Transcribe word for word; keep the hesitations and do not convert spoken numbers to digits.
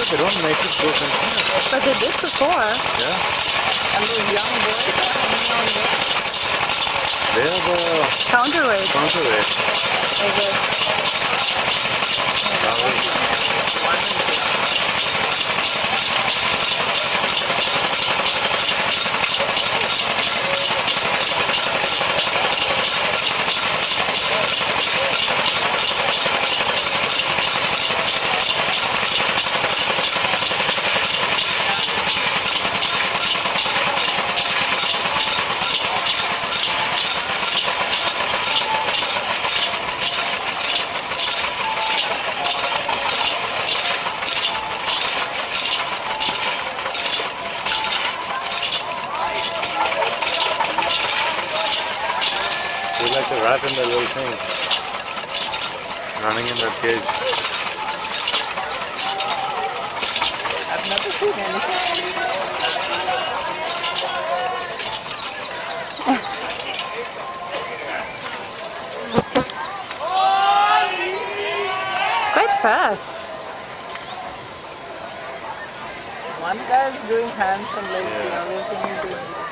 they don't make it so continuous. But they did before. Yeah. And those young boys are hanging on there. They have a Counterweight, counterweight. I guess. You're like a rat in the little thing, running in that cage. I've never seen anything. It's quite fast. One guy is doing hands and legs, Yeah. the other thing is doing